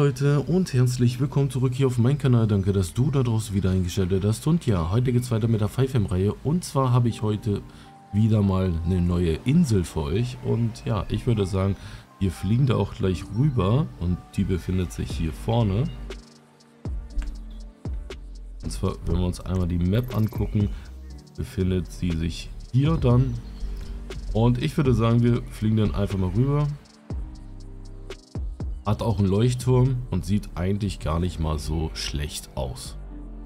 Leute und herzlich willkommen zurück hier auf meinem Kanal. Danke, dass du da draußen wieder eingeschaltet hast. Und ja, heute geht es weiter mit der 5M-Reihe. Und zwar habe ich heute wieder mal eine neue Insel für euch. Und ja, ich würde sagen, wir fliegen da auch gleich rüber. Und die befindet sich hier vorne. Und zwar, wenn wir uns einmal die Map angucken, befindet sie sich hier dann. Und ich würde sagen, wir fliegen dann einfach mal rüber. Hat auch einen Leuchtturm und sieht eigentlich gar nicht mal so schlecht aus.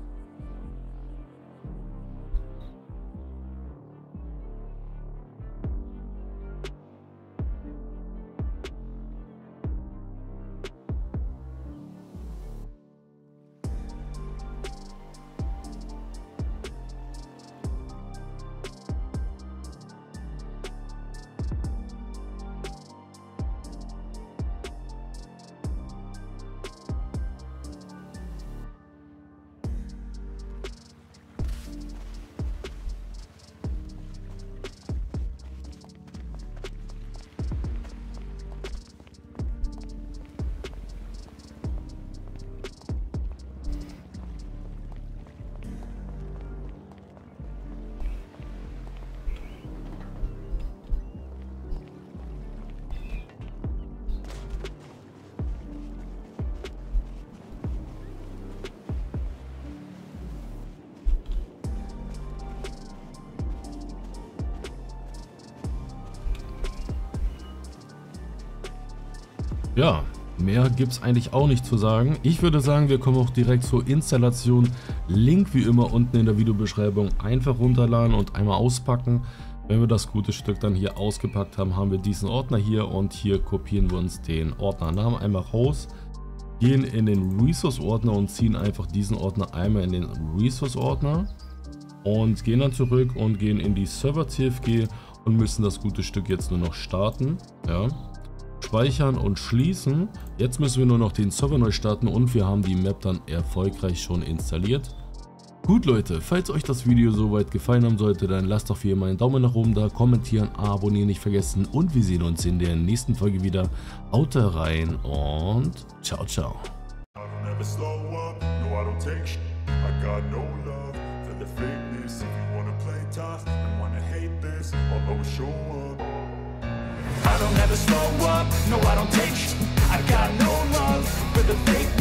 Ja, mehr gibt es eigentlich auch nicht zu sagen. Ich würde sagen, wir kommen auch direkt zur Installation. Link wie immer unten in der Videobeschreibung. Einfach runterladen und einmal auspacken. Wenn wir das gute Stück dann hier ausgepackt haben, haben wir diesen Ordner hier und hier kopieren wir uns den Ordnernamen einmal raus. Gehen in den Resource-Ordner und ziehen einfach diesen Ordner einmal in den Resource-Ordner. Und gehen dann zurück und gehen in die Server-CFG und müssen das gute Stück jetzt nur noch starten. Ja. Speichern und schließen. Jetzt müssen wir nur noch den Server neu starten und wir haben die Map dann erfolgreich schon installiert. Gut Leute, falls euch das Video soweit gefallen haben sollte, dann lasst doch wie immer einen Daumen nach oben da, kommentieren, abonnieren nicht vergessen und wir sehen uns in der nächsten Folge wieder. Haut rein und ciao, ciao. I don't ever slow up, no I don't take sh**. I got no love for the fake